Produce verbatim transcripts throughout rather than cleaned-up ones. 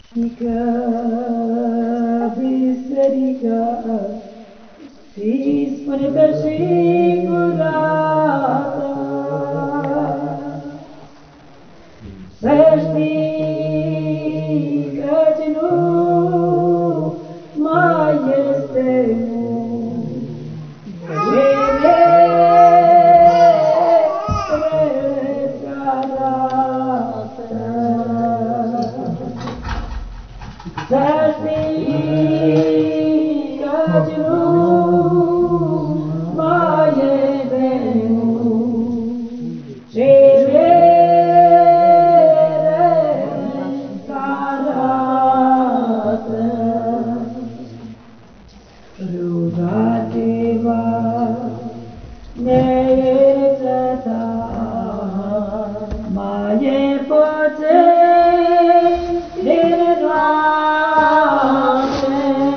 Și că biserica și spune că și curată, să știi căci nu mai este mult. Să știi căci nu mai e de mult și viața arată. Rugați-vă, neîncetat, mai e puțin din noapte.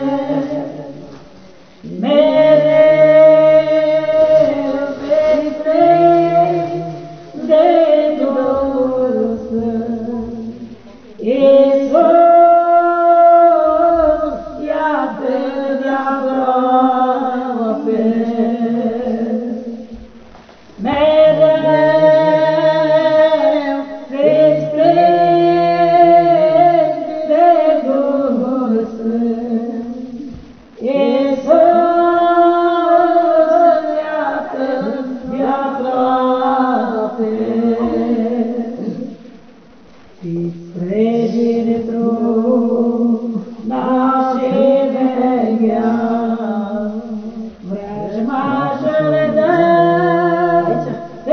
Mereu pe-ntreg de Duhul Sfânt, Iisus e atât de aproape. Mereu pe-ntreg de Duhul Sfânt, Iisus e atât de aproape. Fiți treji într-una și vegheați, vrăjmașul dă-ți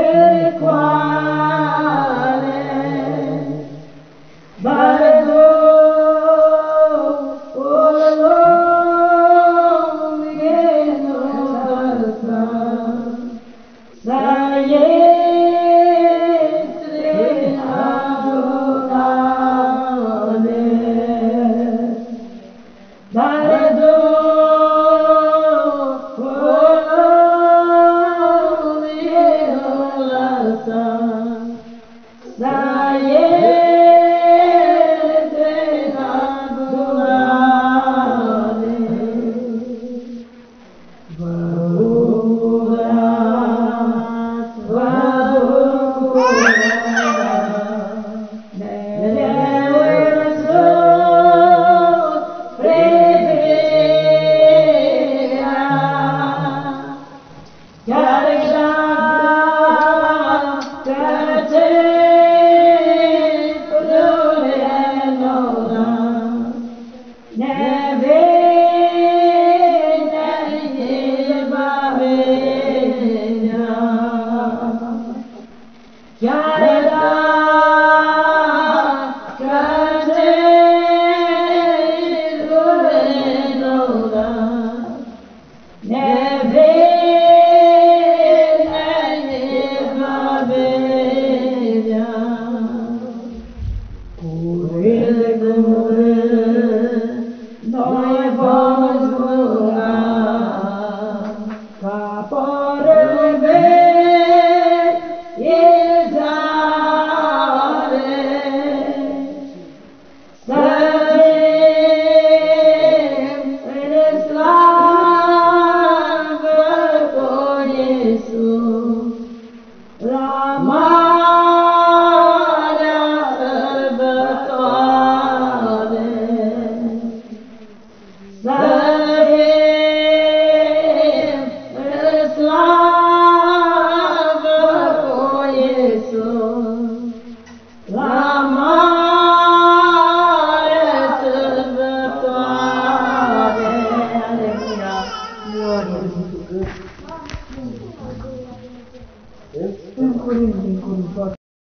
târcoale, dar Duhul lumii nu lăsa să intre în adunare, dar Duhul lumii nu lăsa să intre în adunare. Vă bucurați, vă bucurați, mereu în sus privirea, chiar dacă cerul e înnorat, ne vine izbăvirea. Chiar dacă cerul e înnorat, ne vine izbăvirea. Curând, curând, noi vom zbura ca porumbei în zare, să fim în slavă cu Iisus.